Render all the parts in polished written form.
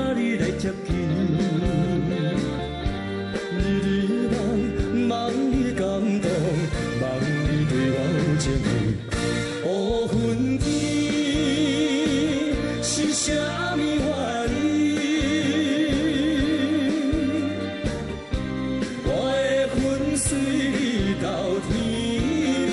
甲你来接近，日日望你感动，望你对我有情意。乌云天是啥物原因？我的魂随你到天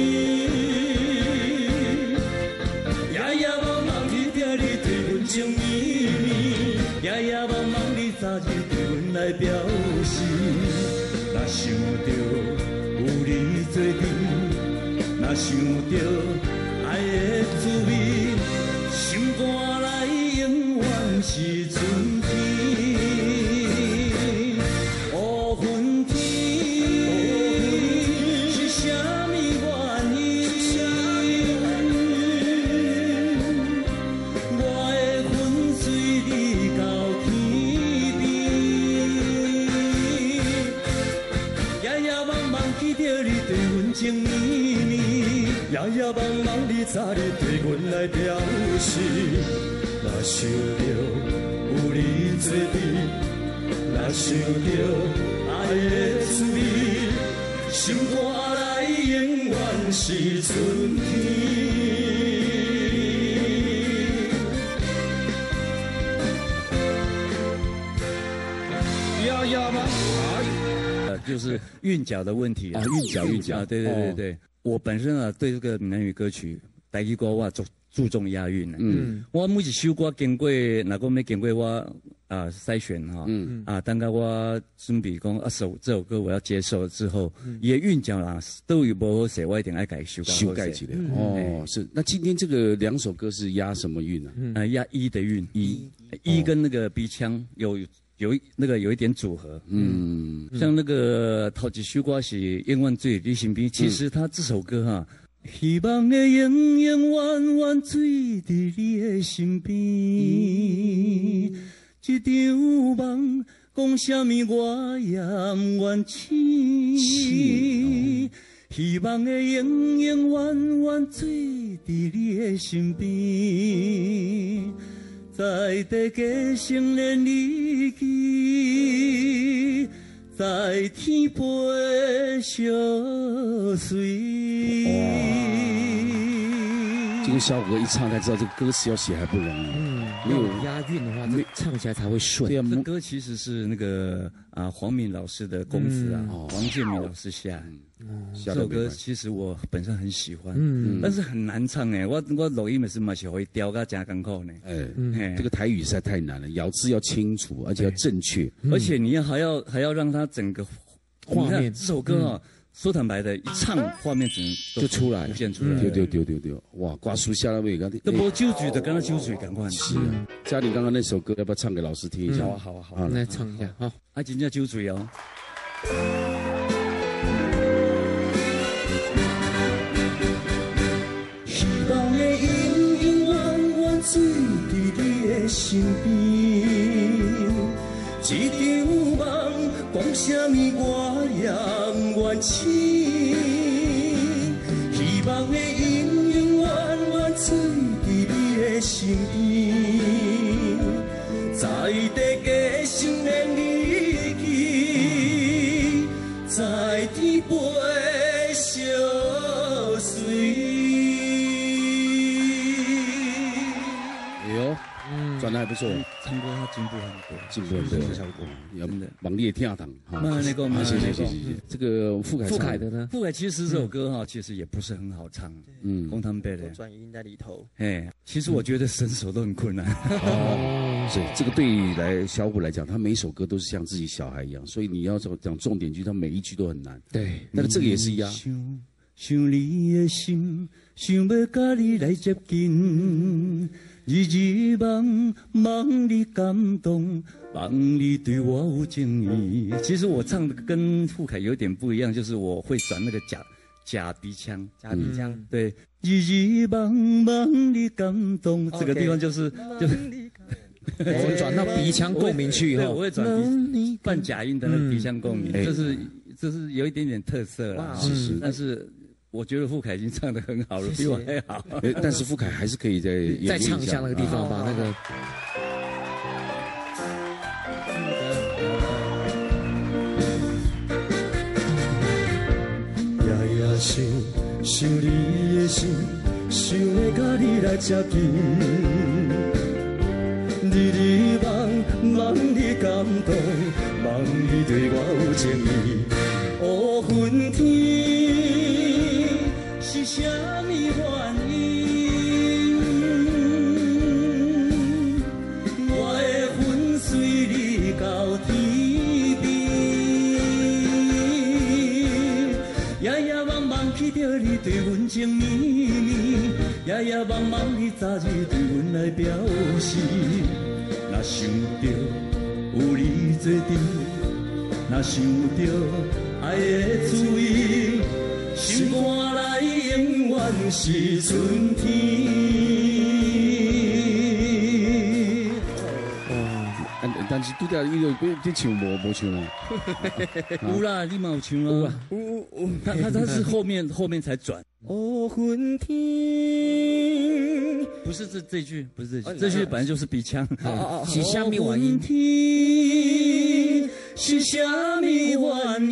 边，夜夜茫茫日定你对阮情绵绵，夜夜茫茫你早日对阮来表示。若想着有你做阵，若想着爱的滋味，心肝内永远是春天。乌云天是啥物原因？我的魂随你到天边，夜夜茫茫记着你对阮情绵绵，夜夜茫茫你早日对阮来表示。若想着有你做阵，若想着爱的滋味，心肝内永远是春天。 呀呀嘛， 就是韵脚的问题啊，韵脚啊，对对对对，我本身啊对这个闽南语歌曲台语歌我注重押韵的，我每一首歌经过，若讲要经过我筛选哈，等到我准备讲这首歌我要接受之后，伊的韵脚啦都有不好写，我一定要改修改起来。哦，是。那今天这个两首歌是押什么韵呢？ 押一的韵，一跟那个鼻腔有一点组合，像那个头一首歌是《永远醉你身边》，其实他这首歌哈，希望会永永远远醉伫你的身边，一场梦讲啥物我也不愿醒，希望会永永远远醉伫你的身边。在地家成年日期，在天边相随。 这个小哥一唱才知道，这个歌词要写还不容易。 没有押韵的话，这唱起来才会顺。 对啊，这歌其实是那个黄敏老师的公子王建民老师下。这首歌其实我本身很喜欢，但是很难唱哎，我录音的时候嘛是会调到真艰苦呢。 这个台语实在太难了，咬字要清楚，而且要正确， 而且你还要让它整个画面。 这首歌啊，说坦白的，一唱画面就出来， 浮现出来。 对，哇，刮树下那位刚都无酒嘴的，跟他酒嘴赶快。 是啊，嘉玲刚刚那首歌要不要唱给老师听一下？ 好啊， 来唱一下好。 真正酒嘴哦。希望会永永远远醉伫你的身边，一场梦讲啥物我也不愿醒，希望会永永远远醉伫你的身边，在地家成年日期，在天边相随。 转的还不错， 唱歌他进步很多， 效果，要猛烈跳堂哈。 那个， 谢。这个傅凯的呢？ 傅凯其实这首歌哈，其实也不是很好唱，公堂背的转音在里头。 其实我觉得整首都很困难。 是这个对于小虎来讲，他每一首歌都是像自己小孩一样，所以你要讲重点句，他每一句都很难。 对， 那这个也是一样。 想你的心，想要甲你来接近。日日望你感动，望你对我有情意。其实我唱的跟傅凯有点不一样，就是我会转那个假鼻腔，对，日日望你感动，这个地方就是我转到鼻腔共鸣去以后， 我会转半假音的那个鼻腔共鸣，这是有一点点特色啦，但是。我觉得傅凯已经唱得很好了，比我还好。 但是傅凯还是可以再唱一下那个地方，把那个。 想你的心，想要甲你来接近。日日望你感动，望你对我有情意。乌云天是啥物原因？我的魂随你到天边，夜夜茫茫去着你对阮情绵绵，夜夜茫茫你早日对阮来表示。若想着有你做阵，若想着爱的滋味，心肝内永远是春天。 但是拄条伊就你唱无唱哦？ 有啦，你嘛有唱啊？有，他是后面才转。 乌云天， 不是这句，不是这句，这句本来就是鼻腔。 是虾米原因？ 天是啥物原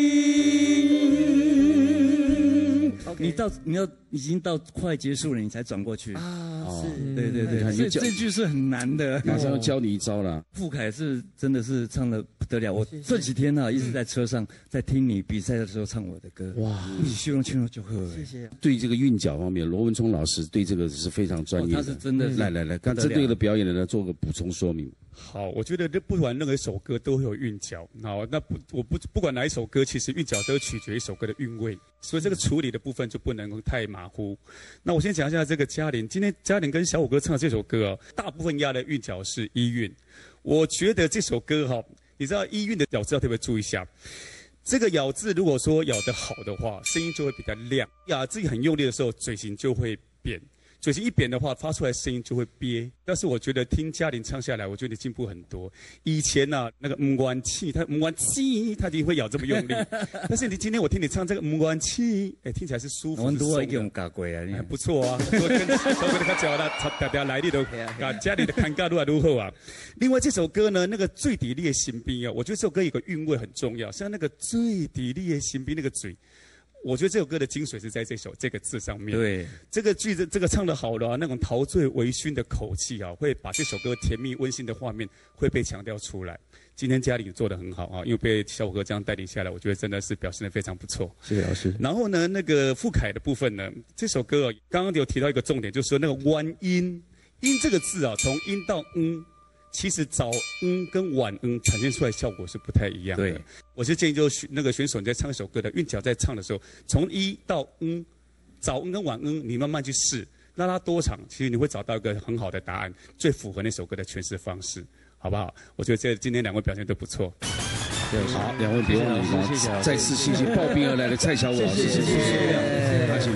因？ 你已经到快结束了，你才转过去啊， 是，对，所以这句是很难的。 马上要教你一招了。 傅凯是真的是唱得不得了，我这几天一直在车上在听你比赛的时候唱我的歌。哇，你修容清楚就会。 谢谢。 对这个韵脚方面，罗文聪老师对这个是非常专业的。 他是真的。 来，刚针对的表演呢，做个补充说明。 好，我觉得不管任何一首歌都会有韵脚。好，那不管哪一首歌，其实韵脚都取决于一首歌的韵味，所以这个处理的部分就不能够太马虎。那我先讲一下这个嘉玲，今天嘉玲跟小虎哥唱的这首歌大部分押的韵脚是一韵。我觉得这首歌你知道一韵的咬字要特别注意一下。这个咬字如果说咬得好的话，声音就会比较亮；咬字很用力的时候，嘴型就会扁。嘴型一扁的话，发出来声音就会憋。但是我觉得听嘉玲唱下来，我觉得进步很多。以前那个唔关气，他唔关气，他一定会咬这么用力。但是今天我听你唱这个唔关气，听起来是舒服。 我都已经教过啊， 你不错啊。跟小哥他教他大来历都把家里的看尬如何啊？另外这首歌呢，那个最底里的新兵我觉得这首歌有个韵味很重要，像那个最底里的新兵那个嘴。我觉得这首歌的精髓是在这个字上面。 对， 这个句子这个唱得好了那种陶醉微醺的口气会把这首歌甜蜜温馨的画面会被强调出来。今天嘉玲做得很好因为被小虎哥这样带领下来，我觉得真的是表现得非常不错。 谢谢老师。 然后呢，那个傅凯的部分呢，这首歌刚刚有提到一个重点，就是说那个弯音，音这个字从音到其实早跟晚呈现出来效果是不太一样的。对，我是建议就是那个选手你在唱一首歌的韵脚在唱的时候，从一到早跟晚你慢慢去试，让它多长，其实你会找到一个很好的答案，最符合那首歌的诠释方式，好不好？我觉得今天两位表现都不错。 好，两位别忘了再次谢谢抱冰而来的蔡小武老师，谢谢。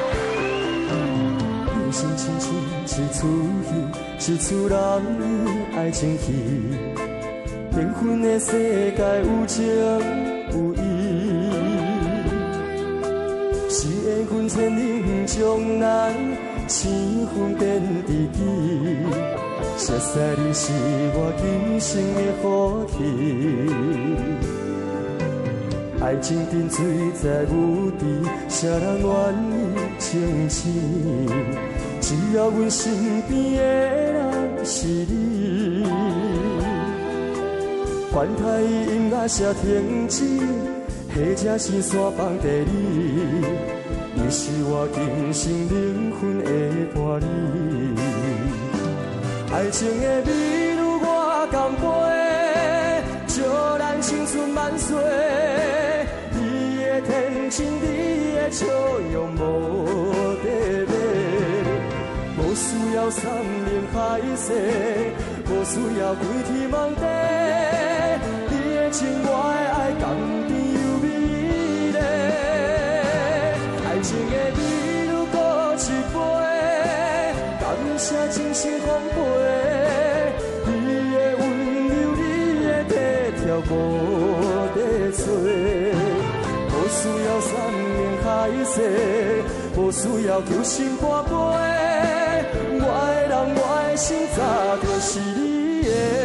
心亲像一出戏，一出人爱情戏。缤纷的世界有情有义，是缘分牵引将咱生分变知己。熟悉你是我今生的福气。爱情沉醉在无底，谁人愿意清醒？只要阮身边的人是你，管他音乐声停止，或者是山崩地裂，你是我今生灵魂的伴侣。爱情的美女我甘陪，祝咱青春万岁。你的天真，你的笑容无地买。无需要山盟海誓，无需要归天望地，你的情我的爱甘甜又美丽。爱情的美女搁一杯，感谢真心奉陪，你的温柔，你的体贴无地找。无需要山盟海誓，无需要求心肝杯。我的人，我的心，早就是你的。